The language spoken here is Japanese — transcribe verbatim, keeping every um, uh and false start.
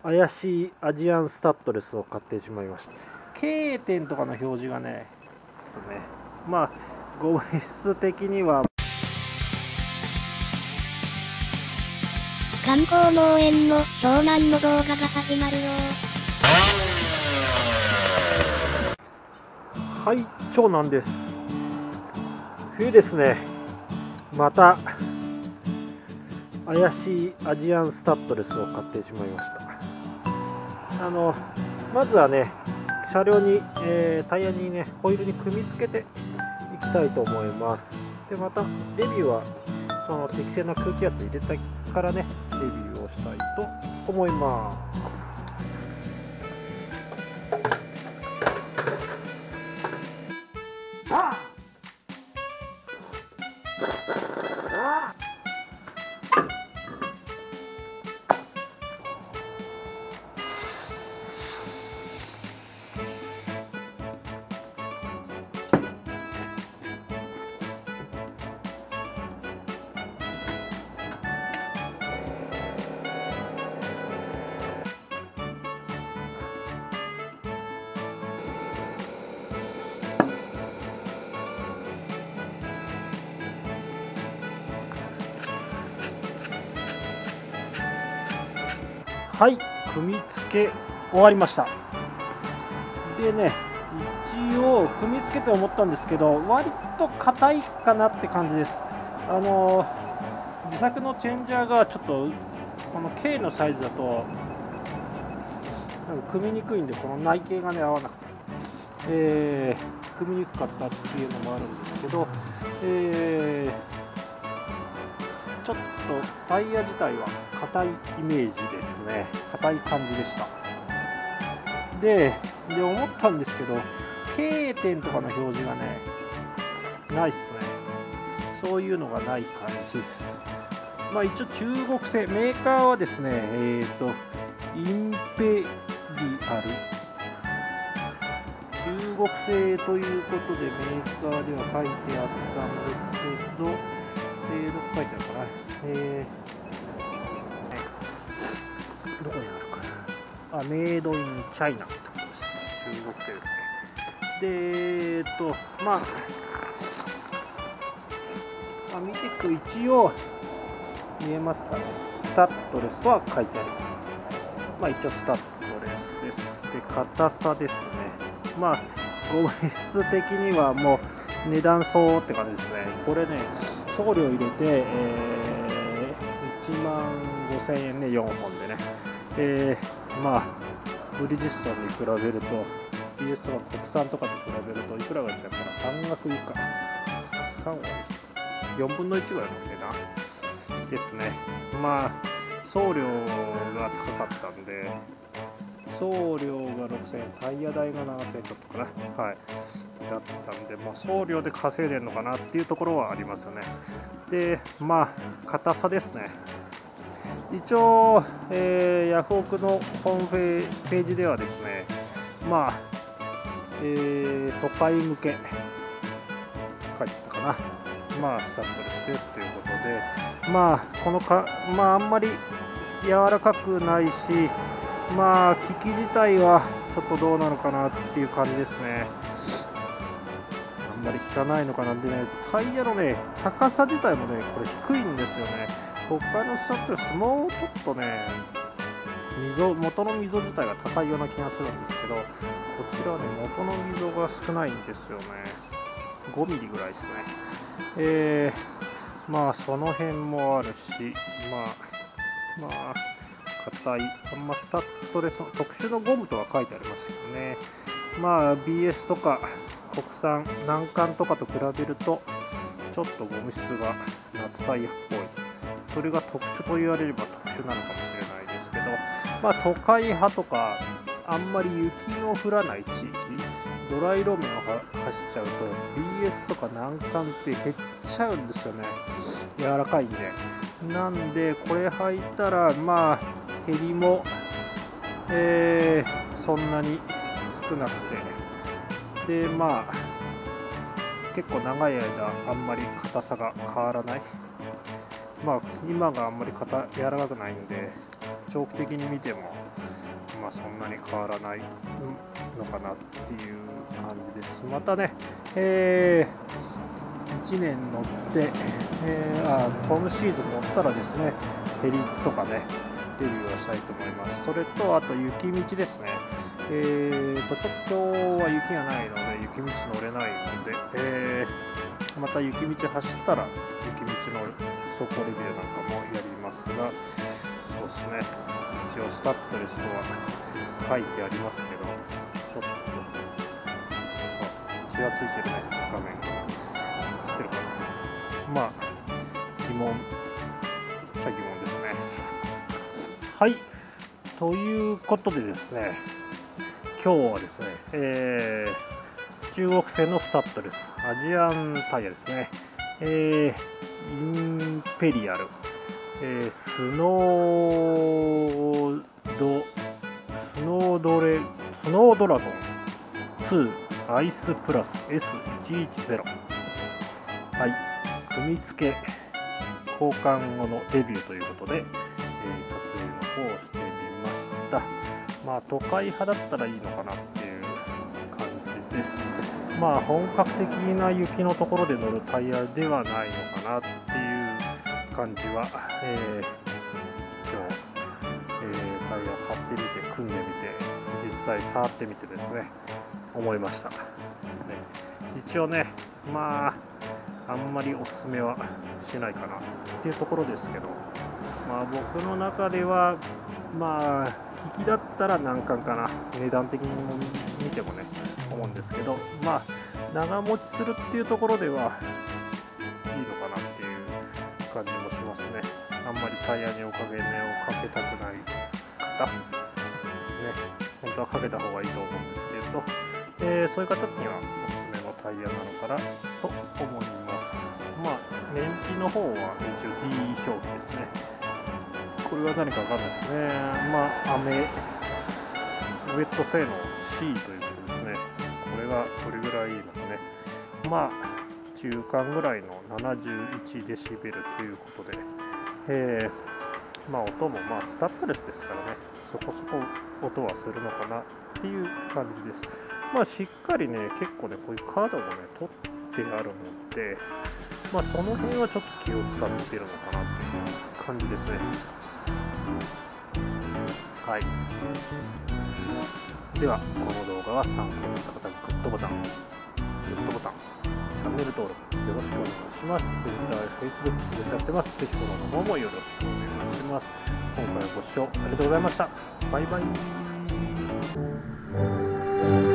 怪しいアジアンスタッドレスを買ってしまいました。K 点とかの表示がね、ねまあゴム質的には観光農園の湘南の動画が始まるよ。 はい、長男です。冬ですね。また怪しいアジアンスタッドレスを買ってしまいました。あのまずはね、車両に、えー、タイヤにね、ホイールに組み付けていきたいと思います。で、またレビューはその適正な空気圧入れたからね、レビューをしたいと思います。はい、組み付け終わりました。でね、一応組み付けて思ったんですけど、割と硬いかなって感じです。あの自作のチェンジャーがちょっとこの K のサイズだとなんか組みにくいんで、この内径がね合わなくて、えー、組みにくかったっていうのもあるんですけど、えー、ちょっとタイヤ自体は硬いイメージですね。硬い感じでした。で、で思ったんですけど、K 点とかの表示がね、ないっすね。そういうのがない感じです。まあ一応中国製、メーカーはですね、えっと、インペリアル。中国製ということでメーカーでは書いてあったんですけど、えー、どこ書いてあるかな。えー、どこにあるかな。あ、メイドインチャイナってことです。中国製ですね。で、えーっと、まあ、まあ、見ていくと一応、見えますかね。スタッドレスとは書いてあります。まあ一応スタッドレスです。で、硬さですね。まあ、ゴム質的にはもう値段相応って感じですね。これね、送料入れて、えー、いちまんごせんえんね、よんほんでね。えー、まあ、ブリヂストンに比べると、ビーエス とか国産とかと比べると、いくらがいっちゃうかな、半額以下。さんわり。よんぶんのいちぐらいの値段ですね。まあ、送料が高かったんで、送料がろくせんえん、タイヤ代がななせんえんちょっとかな。はい。だったんで、まあ、送料で稼いでるのかなっていうところはありますよね。で、まあ、硬さですね。一応、えー、ヤフオクのホームページではですね、まあ、えー、都会向け、書いてたかな。まあ、スタッドレスですということで、まあ、このか、まあ、あんまり柔らかくないし、まあ、機器自体はちょっとどうなのかなっていう感じですね。あんまり効かないのかなんでね、タイヤのね、高さ自体もね、これ低いんですよね。他のスタッドレス、もうちょっとね、溝、元の溝自体が高いような気がするんですけど、こちらはね、元の溝が少ないんですよね。ごミリぐらいですね。えー、まあ、その辺もあるし、まあ、まあ、硬い、あんまスタッドレスの特殊のゴムとは書いてありますけどね。まあ、ビーエス とか国産、難関とかと比べると、ちょっとゴム質が夏タイヤっぽい。それが特殊と言われれば特殊なのかもしれないですけど、まあ、都会派とか、あんまり雪の降らない地域、ドライ路面を走っちゃうと ビーエス とか難関って減っちゃうんですよね。柔らかいんで。なんでこれ履いたらまあ減りも、えー、そんなに少なくて、でまあ結構長い間あんまり硬さが変わらない。まあ今があんまり硬柔らかくないんで長期的に見てもまあ、そんなに変わらないのかなっていう感じです。またね、えー、いちねん乗って、えー、あ今シーズン乗ったらですね、ヘリとかね、レビューはしたいと思います。それと、あと雪道ですね。えーと、ちょっと今日は雪がないので、雪道乗れないので、えー、また雪道走ったら、雪道の走行レビューなんかもやりますが、そうですね、一応スタッドレスとは書いてありますけど、ちょっと、あ、血がついてるね、画面が。映ってるかな。まあ、疑問、っちゃ疑問ですね。はい、ということでですね、今日はですね、えー、中国製のスタッドレス、アジアンタイヤですね、えー、インペリアル、えー、スノード、スノードレ、スノードラゴンツーアイスプラス エスいちいちゼロ。はい、組み付け交換後のレビューということで、えー、撮影の方をしてみました。まあ都会派だったらいいのかなっていう感じです。まあ本格的な雪のところで乗るタイヤではないのかなっていう感じは、えー、今日、えー、タイヤを買ってみて組んでみて実際触ってみてですね思いました、ね、一応ねまああんまりおすすめはしないかなっていうところですけど、まあ僕の中ではまあ引きだったら難関かな、値段的にも見てもね思うんですけど、まあ長持ちするっていうところではいいのかなっていう感じもしますね。あんまりタイヤにおかげ目をかけたくない方ね、本当はかけた方がいいと思うんですけど、えー、そういう方にはおすすめのタイヤなのかなと思います。まあ燃費の方は一応 D 表記ですね。これは何かわかんないですね。まあ、雨、ウェット性能 C ということですね。これがどれぐらいいいのかね。まあ、中間ぐらいのななじゅういちデシベルということで、えー、まあ、音もまあスタッドレスですからね、そこそこ音はするのかなっていう感じです。まあ、しっかりね、結構ね、こういうカードもね、取ってあるので、まあ、その辺はちょっと気を使ってるのかなっていう感じですね。はい。では、この動画が参考になった方にグッドボタン、グッドボタン、チャンネル登録よろしくお願いします。Twitter や Facebook でやってます。ぜひフォローの方もよろしくお願いします。今回はご視聴ありがとうございました。バイバイ。